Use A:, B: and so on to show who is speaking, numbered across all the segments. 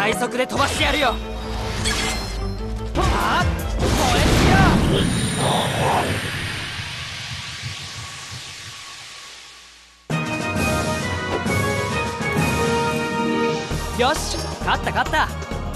A: 最速で飛ばしてやるよ。あっ、燃えつよ。よし、勝った勝った。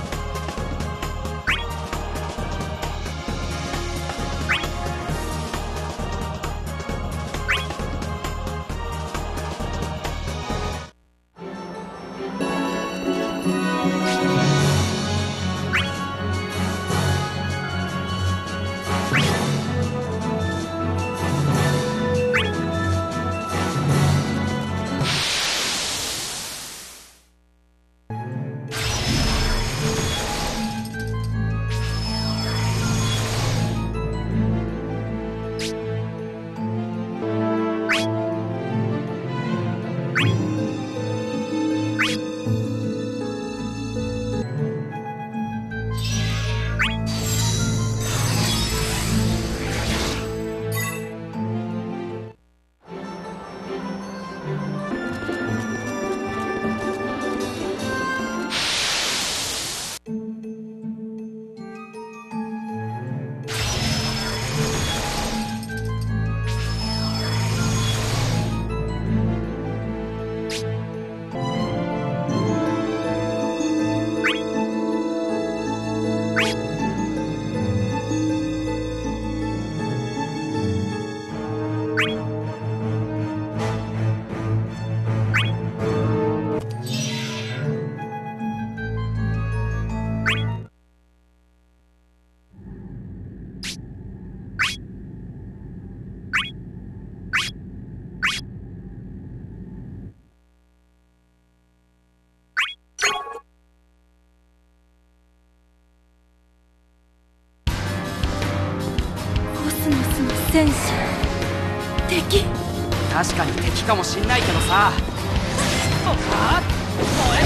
B: 戦士、敵。
A: 確かに敵かもしんないけどさ。あっ、燃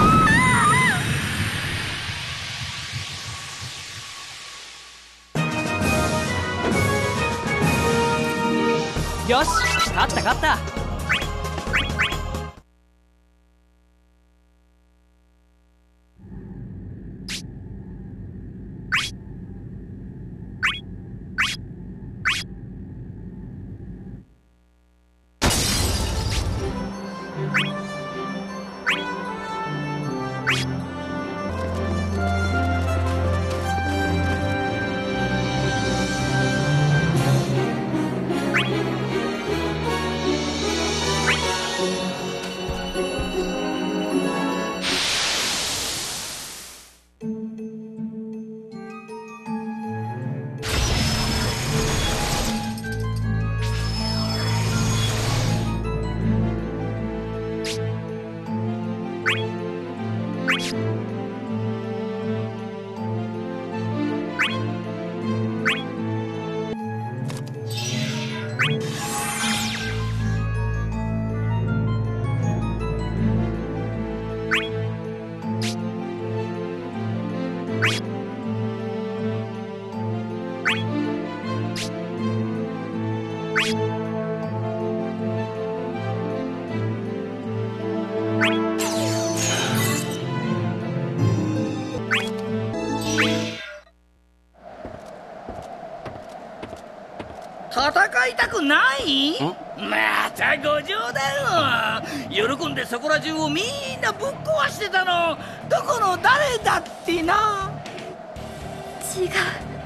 A: えよし、勝った勝った。
C: 戦いたくない？またご冗談を。喜んでそこら中をみんなぶっ壊してたのどこの誰だってな。
B: 違う、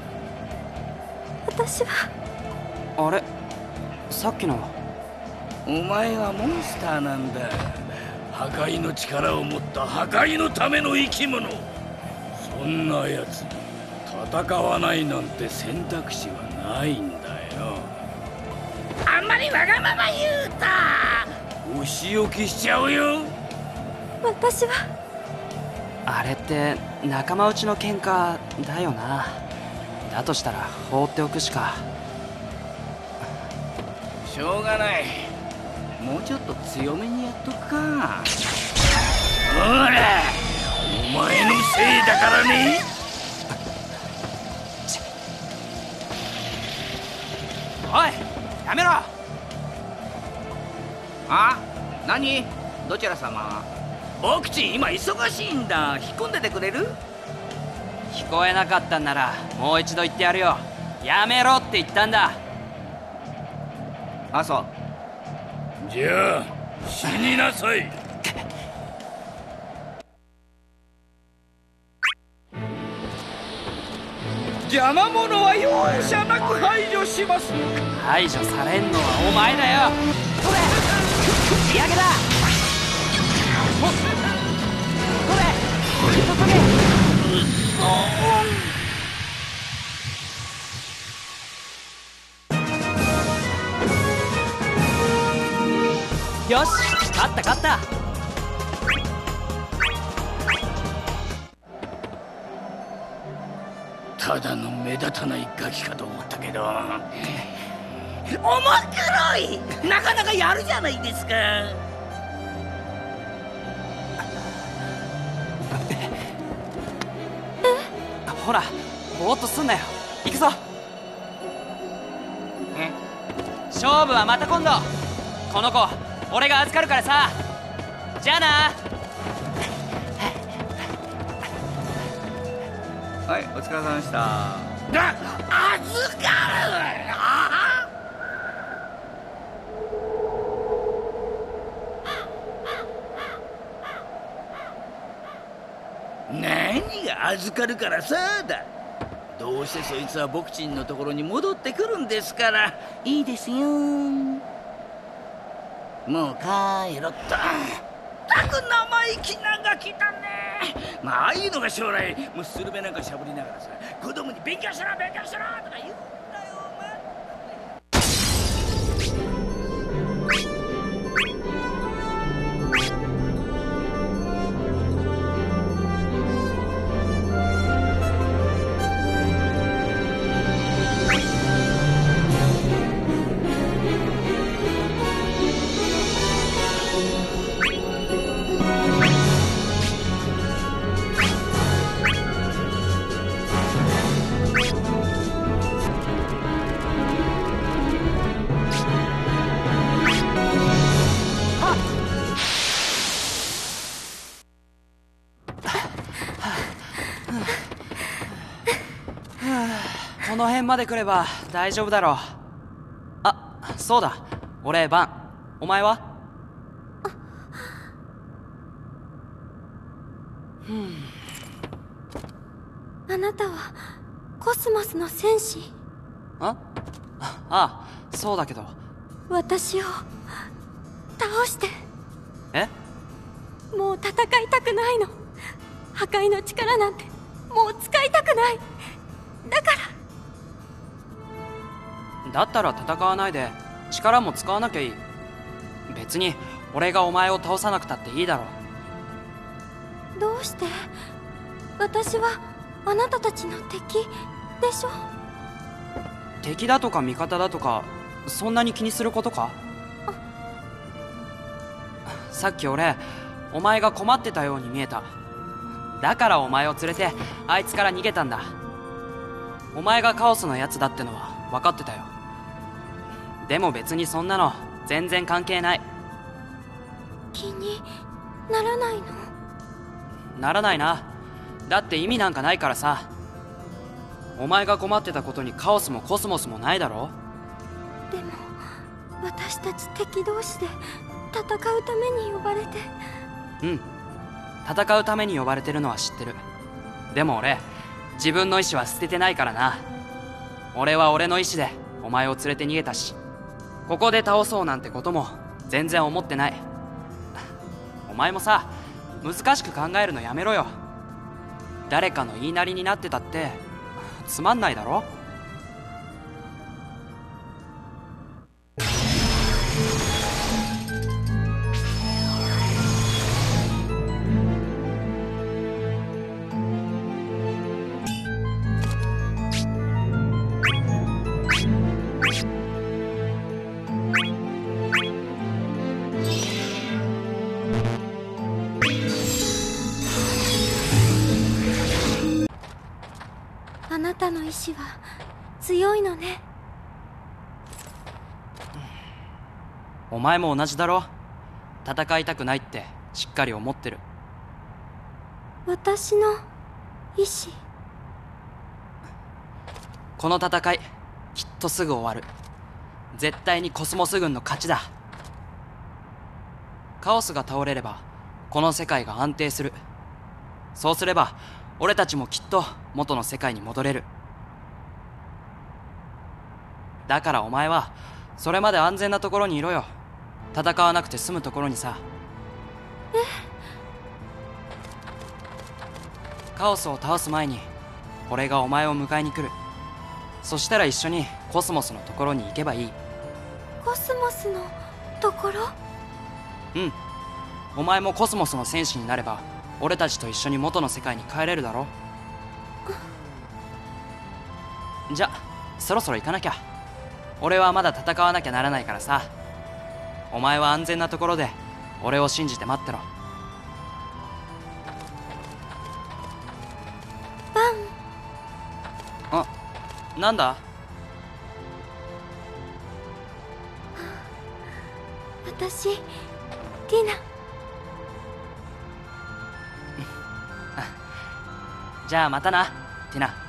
B: 私は。
A: あれ、さっきのは。
C: お前はモンスターなんだ。破壊の力を持った破壊のための生き物。そんなやつに戦わないなんて選択肢はないんだよ。あんまりわがまま言うた。お仕置きしちゃうよ。
B: 私は。
A: あれって仲間内の喧嘩だよな。だとしたら放っておくしか。
C: しょうがない。もうちょっと強めにやっとくか。ほら、お前のせいだからね。
A: おい、やめろ。
C: あ、何？どちら様？ 僕ちん今忙しいんだ。引っ込んでてくれる？
A: 聞こえなかったんならもう一度言ってやるよ。やめろって言ったんだ。あ、そう。
C: じゃあ死になさい。邪魔者は容赦なく排除します。
A: 排除されんのはお前だよ。これやけだ。これよし、勝った勝った。
C: ただの目立たないガキかと思ったけど、面白い。なかなかやるじゃないですか。
A: ほら、ぼーっとすんなよ。行くぞ。勝負はまた今度。この子俺が預かるからさ。じゃあな。
D: はい、お疲れ様でした。
C: 預かる。何が預かるからさだ。どうしてそいつは僕ちんのところに戻ってくるんですから。いいですよ。もう帰ろっと。たく生意気なガキだね。まあああいうのが将来もうスルメなんかしゃぶりながらさ、子供に勉強しろ勉強しろとか言うんだよ。
A: この辺まで来れば大丈夫だろう。あ、そうだ。俺バン。お前は？
B: あなたはコスモスの戦士？
A: ああ、そうだけど。
B: 私を倒して。
A: え？
B: もう戦いたくないの。破壊の力なんてもう使いたくない。だから。
A: だったら戦わないで力も使わなきゃいい。別に俺がお前を倒さなくたっていいだろう。
B: どうして？私はあなたたちの敵でしょ？
A: 敵だとか味方だとかそんなに気にすることか？さっき俺お前が困ってたように見えた。だからお前を連れてあいつから逃げたんだ。お前がカオスのやつだってのは分かってたよ。でも別にそんなの全然関係ない。
B: 気にならないの？
A: ならないな。だって意味なんかないからさ。お前が困ってたことにカオスもコスモスもないだろ。
B: でも私たち敵同士で戦うために呼ばれて。
A: うん、戦うために呼ばれてるのは知ってる。でも俺自分の意志は捨ててないからな。俺は俺の意志でお前を連れて逃げたし、ここで倒そうなんてことも全然思ってない。お前もさ、難しく考えるのやめろよ。誰かの言いなりになってたってつまんないだろ。
B: あなたの意志は強いのね。
A: お前も同じだろ。戦いたくないってしっかり思ってる。
B: 私の意志。
A: この戦いきっとすぐ終わる。絶対にコスモス軍の勝ちだ。カオスが倒れればこの世界が安定する。そうすれば俺たちもきっと元の世界に戻れる。だからお前はそれまで安全なところにいろよ。戦わなくて済むところにさ。カオスを倒す前に俺がお前を迎えに来る。そしたら一緒にコスモスのところに行けばいい。
B: コスモスのところ？
A: うん。お前もコスモスの戦士になれば俺たちと一緒に元の世界に帰れるだろ。じゃそろそろ行かなきゃ。俺はまだ戦わなきゃならないからさ。お前は安全なところで俺を信じて待ってろ。
B: バン。
A: あ、なんだ？
B: 私、ティナ。
A: じゃあまたな、ティナ。